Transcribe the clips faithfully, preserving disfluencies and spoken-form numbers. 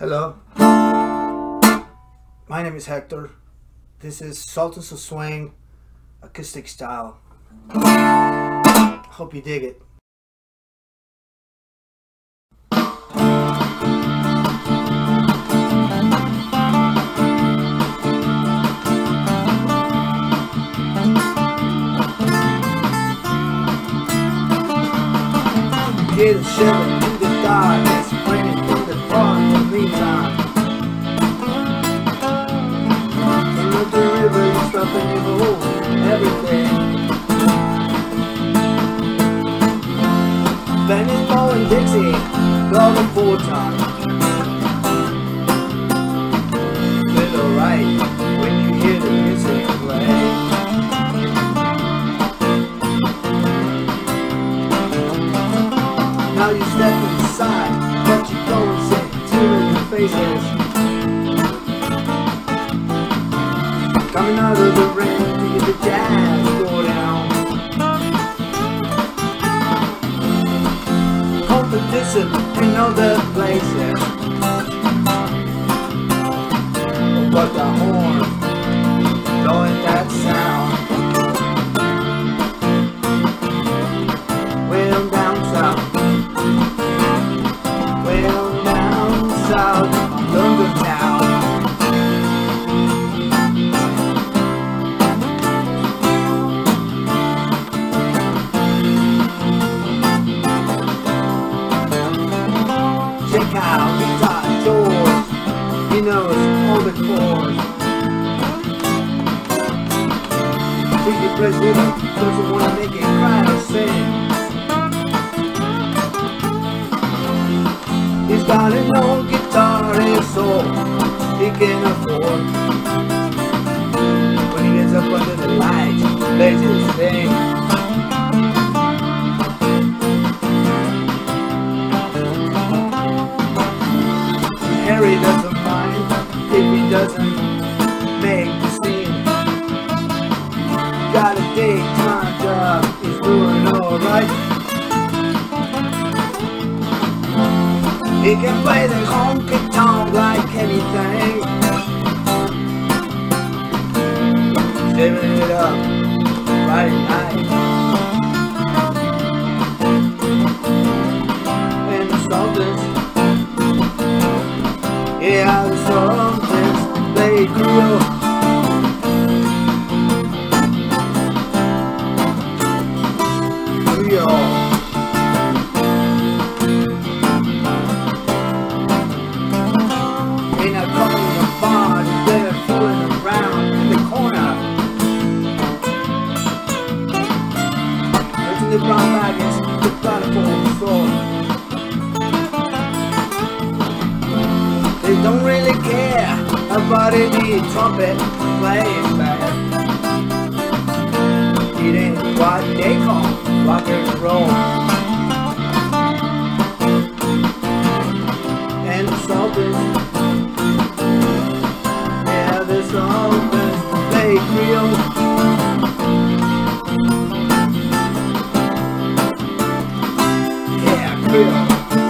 Hello, my name is Hector. This is Sultans of Swing acoustic style. Hope you dig it. Hear the shiver in the darkness, raining through the fog in the meantime. Look the river, you stop and you hold everything. Venice, Paul and Dixie, all the full time. Feel alright when you hear the music play. Now you step inside, but you don't say two in your faces. Coming out of the rain to hear the jazz go down. Competition in other places, but the horn blowing that sound. Well down south, well down south, London town. Check out Guitar George, he knows all the chords. Pretty plays with him, doesn't want to make it cry or sing. He's got an old guitar and soul he can afford. When he gets up under the lights, he plays his thing. Harry doesn't mind if he doesn't make the scene. Got a daytime job, he's doing alright. He can play the honky tonk like anything. Saving it up, Friday night. And the Sultans, yeah, the Sultans, they grew up. New York. In a corner of the bar, they're fooling around in the corner. Lifting the brown wagons, the platform floor. They don't really care about any trumpet playing bad. It ain't what they call rock and roll. And the Sultans, yeah, the Sultans, they Creole. Yeah, Creole.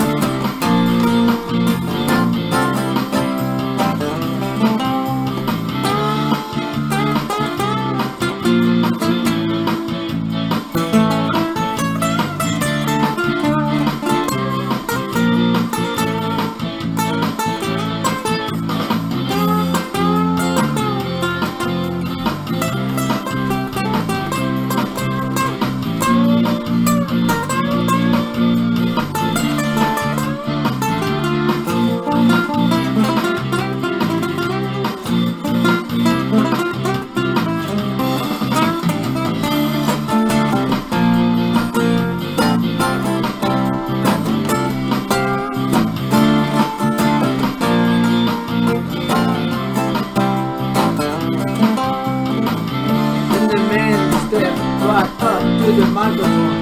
Right up to the microphone.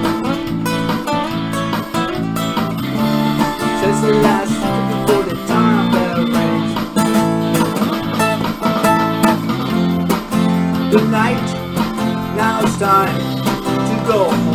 Says the last before the time bell rings. Good night, now it's time to go home.